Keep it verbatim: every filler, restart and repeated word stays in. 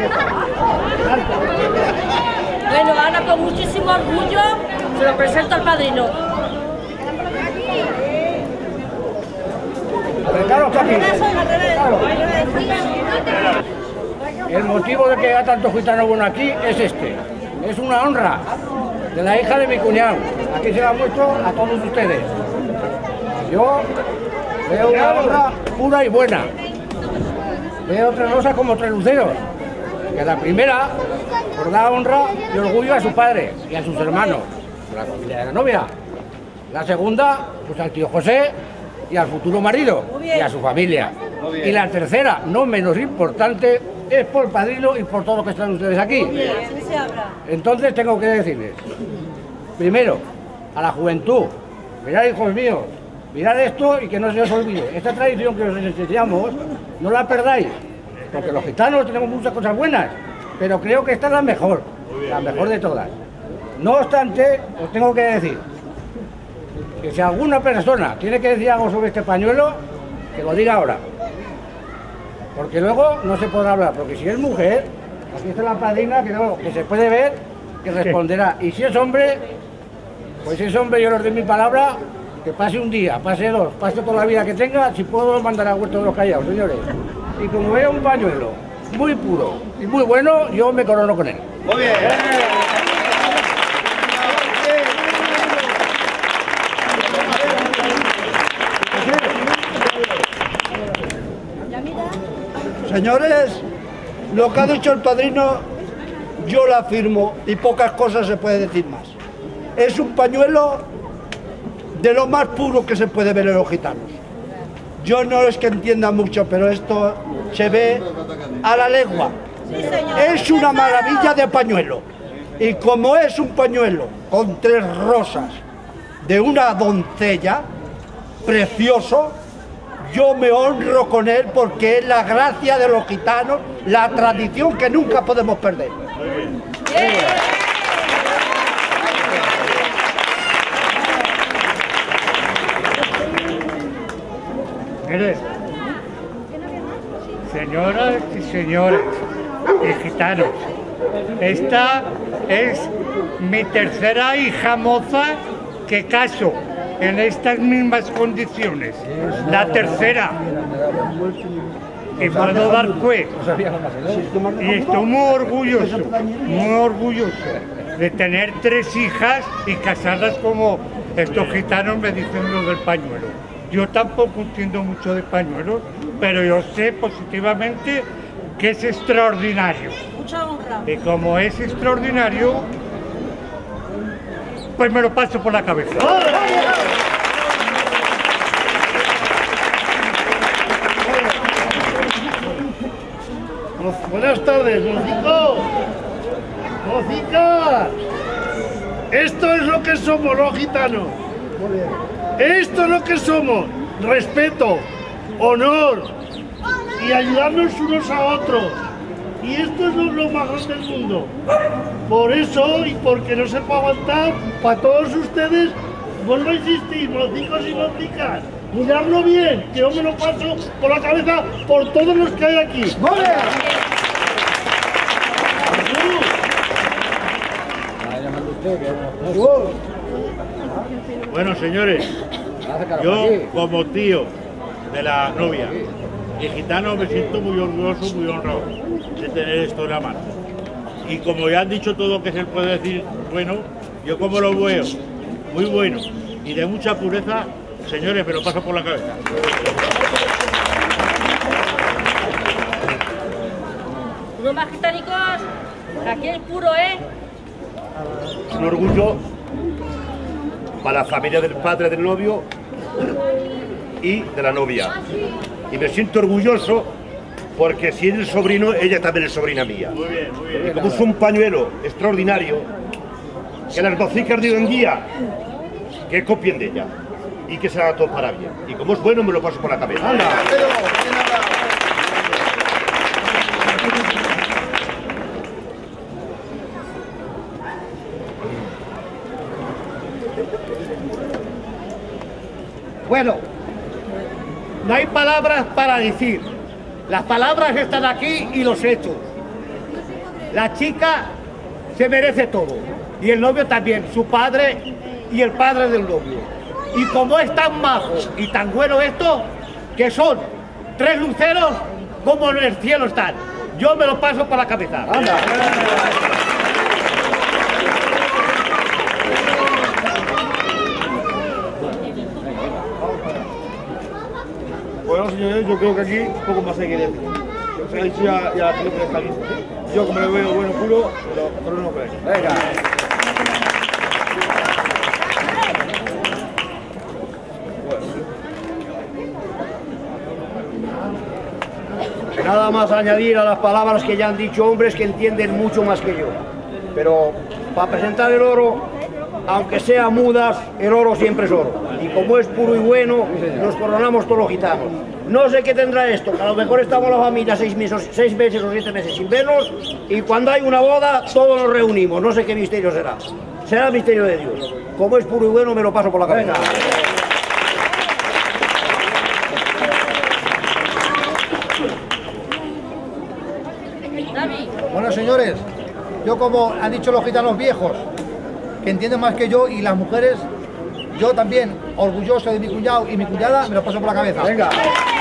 Bueno, ahora con muchísimo orgullo se lo presento al padrino. Claro, claro. El motivo de que haya tanto gitano bueno aquí es este. Es una honra de la hija de mi cuñado. Aquí se la muestro a todos ustedes. Yo veo una honra pura y buena. Veo tres rosas como tres luceros. Que la primera, por dar honra y orgullo a su padre y a sus hermanos, la familia de la novia. La segunda, pues al tío José y al futuro marido y a su familia. Y la tercera, no menos importante, es por el padrino y por todos los que están ustedes aquí. Entonces tengo que decirles, primero, a la juventud, mirad, hijos míos, mirad esto y que no se os olvide. Esta tradición que os enseñamos, no la perdáis, porque los gitanos tenemos muchas cosas buenas, pero creo que esta es la mejor, la mejor de todas. No obstante, os tengo que decir que si alguna persona tiene que decir algo sobre este pañuelo, que lo diga ahora. Porque luego no se podrá hablar, porque si es mujer, aquí está la padrina, que, no, que se puede ver, que responderá. Y si es hombre, pues si es hombre yo les doy mi palabra, que pase un día, pase dos, pase toda la vida que tenga, si puedo los mandar a Huerto de los Callados, señores. Y como vea un pañuelo muy puro y muy bueno, yo me corono con él. Muy bien. Señores, lo que ha dicho el padrino, yo lo afirmo y pocas cosas se puede decir más. Es un pañuelo de lo más puro que se puede ver en los gitanos. Yo no es que entienda mucho, pero esto se ve a la legua. Es una maravilla de pañuelo. Y como es un pañuelo con tres rosas de una doncella, precioso, yo me honro con él porque es la gracia de los gitanos, la tradición que nunca podemos perder. Mire, señoras y señores y gitanos, esta es mi tercera hija moza que caso en estas mismas condiciones, la tercera, y puedo dar fe, y estoy muy orgulloso, muy orgulloso de tener tres hijas y casarlas como estos gitanos me dicen lo del pañuelo. Yo tampoco entiendo mucho de pañuelos, pero yo sé positivamente que es extraordinario. Mucha honra. Y como es extraordinario, pues me lo paso por la cabeza. Buenas tardes, mocicos. Mocicas. Esto es lo que somos los gitanos. Esto es lo que somos. Respeto, honor y ayudarnos unos a otros. Y esto es lo más grande del mundo. Por eso, y porque no se puede aguantar, para todos ustedes, vuelvo a insistir, mocicos y mocicas, miradlo bien, que yo me lo paso por la cabeza por todos los que hay aquí. ¡Vale! Bueno, señores, yo como tío de la novia y gitano me siento muy orgulloso, muy honrado de tener esto en la mano. Y como ya han dicho todo lo que se puede decir bueno, yo como lo veo, muy bueno y de mucha pureza, señores, me lo paso por la cabeza. Unos más gitánicos, aquí es puro, ¿eh? Un orgullo para la familia del padre del novio y de la novia. Y me siento orgulloso porque si es el sobrino, ella también es sobrina mía. Muy bien, muy bien. Y como es un pañuelo extraordinario, que las mocicas digan guía, que copien de ella y que se haga todo para bien. Y como es bueno, me lo paso por la cabeza. ¡Anda! Bueno, no hay palabras para decir. Las palabras están aquí y los hechos. La chica se merece todo. Y el novio también, su padre y el padre del novio. Y como es tan majo y tan bueno esto, que son tres luceros como en el cielo están. Yo me lo paso por la cabeza. Anda. Bueno, señores, yo creo que aquí poco más hay que decir. O sea, dicho ya, ya la película está lista. Yo como lo veo bueno puro, pero, pero no creo. Venga. Nada más añadir a las palabras que ya han dicho hombres que entienden mucho más que yo. Pero para presentar el oro, aunque sea mudas, el oro siempre es oro. Y como es puro y bueno, nos coronamos todos los gitanos. No sé qué tendrá esto, que a lo mejor estamos la familia seis meses, seis meses o siete meses sin vernos, y cuando hay una boda todos nos reunimos. No sé qué misterio será. Será el misterio de Dios. Como es puro y bueno, me lo paso por la cabeza. Bueno, señores, yo como han dicho los gitanos viejos, que entienden más que yo, y las mujeres, yo también, orgulloso de mi cuñado y mi cuñada, me lo paso por la cabeza. Venga.